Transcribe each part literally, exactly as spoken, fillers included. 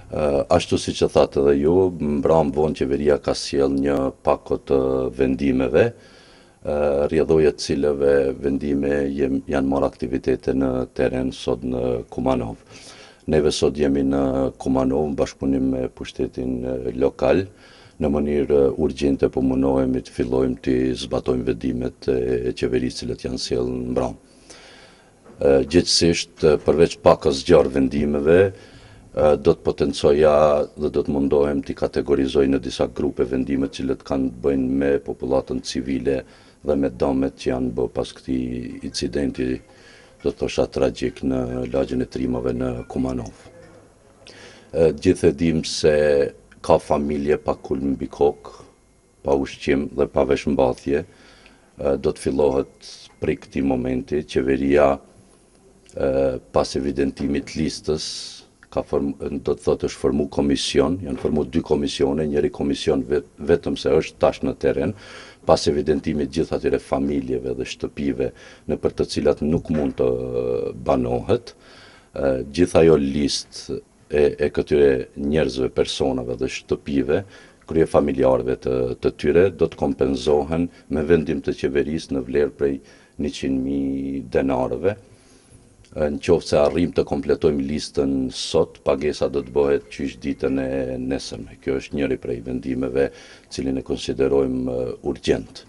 Uh, ashtu si që thatë edhe ju, mbram vonë qeveria ka sjell një pako të vendimeve, uh, rrjedhoje të cilëve vendime jem, janë marrë aktivitete në teren sot në Kumanov. Neve sot jemi në Kumanov në bashkëpunim me pushtetin lokal, në mënyrë urgjente po munohemi të fillojmë të zbatojmë vendimet e qeverisë cilët janë sjellë në mbram. Gjithsesi, përveç pakës gjarë vendimeve, do të potencoja dhe do të mundohem të kategorizoj në disa grupe vendimet cilët kanë të bëjnë me popullatën civile dhe me damet që janë bë pas këtij incidenti, do të thosha tragjik në lagjen e Trimave në Kumanov. Gjithë e dim se ka familje pa kulm mbi kokë, pa ushqim dhe pa veshmbathje. Do të fillohet prej këtij momenti, qeveria pas evidentimit listës ka form, do të thotë është formu komision, janë formu dy komisione, njëri komision vet, vetëm se është tash në teren, pas evidentimit gjithë atyre familjeve dhe shtëpive në për të cilat nuk mund të banohet, gjithë ajo listë e, e këtyre njerëzve, personave dhe shtëpive, krye familjarëve të, të tyre, do të kompenzohen me vendim të qeverisë në vlerë prej njëqind mijë denarëve. Në qoftë se arrim të kompletojmë listën sot, pagesa do të bëhet qysh ditën e nesërme. Kjo është njëri prej vendimeve cilin e konsiderojmë urgjent.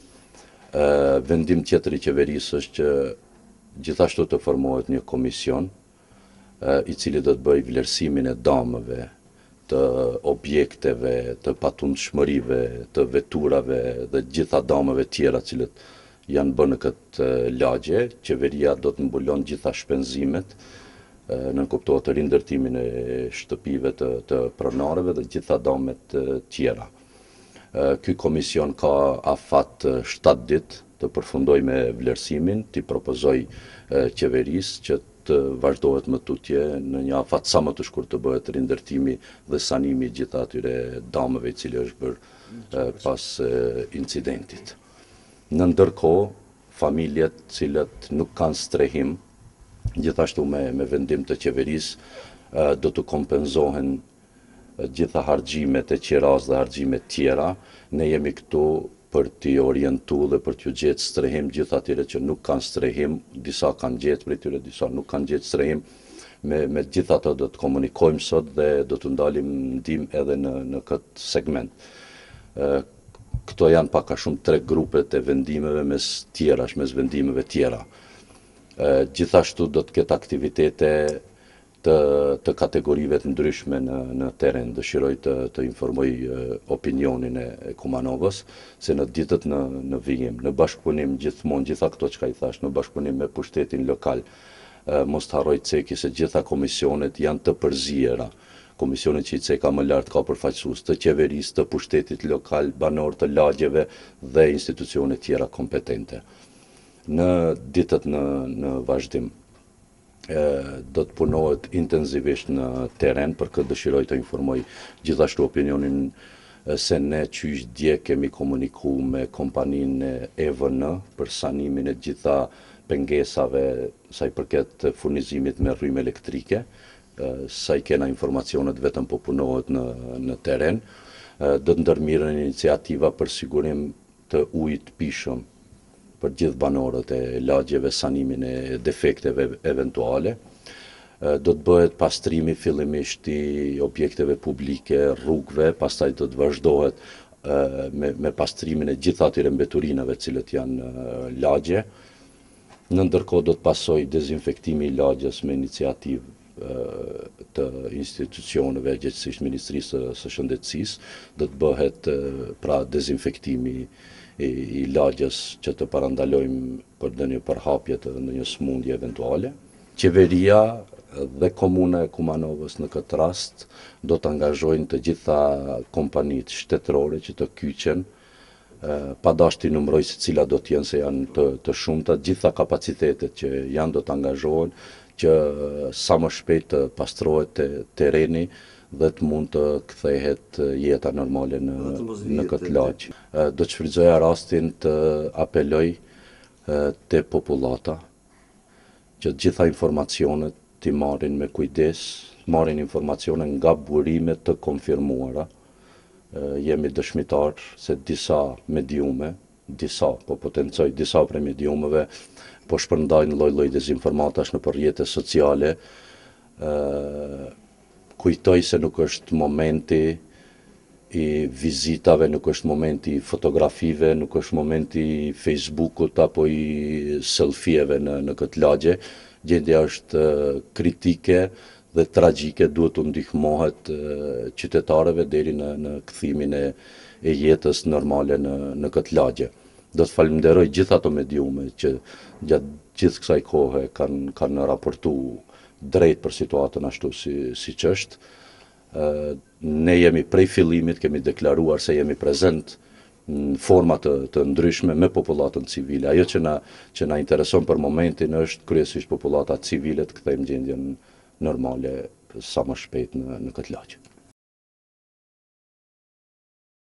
Vendim tjetër i qeverisë është që gjithashtu të formohet një komision i cili do të bëj vlerësimin e damëve, të objekteve, të patundshmërive, të veturave dhe gjitha damëve tjera cilët janë bërë në këtë lagje. Qeveria do të mbulon gjitha shpenzimet, në kuptohet të rindërtimin e shtëpive të, të pronarëve dhe gjitha damet tjera. Ky komision ka afat shtatë ditë të përfundoj me vlerësimin, të propozoj qeverisë që të vazhdohet më tutje në një afat sa më të shkurt të bëhet rindërtimi dhe sanimi gjitha atyre damëve i cili është bërë pas incidentit. Në ndërkohë, familjet cilët nuk kanë strehim, gjithashtu me, me vendim të qeverisë, do të kompenzohen gjitha harxhimet e qiraz dhe harxhimet tjera. Ne jemi këtu për t'i orientu dhe për t'ju gjetë strehim gjitha atyre që nuk kanë strehim, disa kanë gjetë për tyre, disa nuk kanë gjetë strehim. Me, me gjitha ato do të komunikojmë sot dhe do të ndalim ndim edhe në, në këtë segment. Këto janë pak a shumë tre grupet e vendimeve mes tjerash, mes vendimeve tjera. Gjithashtu do të ketë aktivitete të, të kategorive të ndryshme në, në teren. Dëshiroj të, të informoj opinionin e, e Kumanovës, se në ditët në, në vijim, në bashkëpunim gjithmonë, gjitha këto që ka i thash, në bashkëpunim me pushtetin lokal, mos të harroj ceki se gjitha komisionet janë të përzijera. Komisionet që i ceka më lartë ka përfaqësues të qeverisë, të pushtetit lokal, banor të lagjeve dhe institucione tjera kompetente. Në ditët në, në vazhdim, e, do të punohet intenzivisht në teren, për këtë dëshiroj të informoj gjithashtu opinionin se ne qysh dje kemi komuniku me kompaninë E V N për sanimin e gjitha pengesave sa i përket furnizimit me rrymë elektrike. Sa i kena informacionet vetëm po punohet në, në teren, do të ndërmirën iniciativa për sigurim të ujit pishëm për gjithë banorët e lagjeve, sanimin e defekteve eventuale. Do të bëhet pastrimi fillimisht i objekteve publike, rrugëve, pastaj do të vazhdohet me, me pastrimin e gjitha atyre mbeturinave cilët janë lagje. Në ndërkohë do të pasoj dezinfektimi i lagjes me iniciativë të institucioneve, gjithsesi Ministrisë së Shëndetësisë, do të bëhet pra dezinfektimi i, i lagjes që të parandalojmë për ndonjë përhapje të ndonjë smundje eventuale. Qeveria dhe komuna e Kumanovës në këtë rast do të angazhojnë të gjitha kompanitë shtetërore që të kyqen, pa dash t'i numëroj se cila do t'jenë se janë të, të shumta, gjitha kapacitetet që janë do të angazhohen që sa më shpejt të pastrohet të tereni dhe të mund të kthehet jeta normale në, në këtë lagj. Do të shfrytëzoja rastin të apeloj te popullata që gjitha informacionet t'i marrin me kujdes, marrin informacione nga burime të konfirmuara. Jemi dëshmitar se disa mediume, disa, po potencoj disa prej mediumeve, po shpërndajnë lloj-lloj dezinformatash në rrjete sociale. Kujtoj se nuk është momenti i vizitave, nuk është momenti i fotografive, nuk është momenti i Facebookut apo i selfieve në, në këtë lagje. Gjendja është kritike dhe tragjike, duhet të ndihmohet qytetarëve deri në, në kthimin e, e jetës normale në, në këtë lagje. Do të falenderoj gjithë ato mediume që gjatë gjithë kësaj kohe kanë, kanë raportu drejt për situatën ashtu si, si që është. Ne jemi prej fillimit, kemi deklaruar se jemi prezent në forma të, të ndryshme me popullatën civile. Ajo që na, që na intereson për momentin është kryesisht populata civile të kthejmë gjendjen normale sa më shpejt në, në këtë lagje.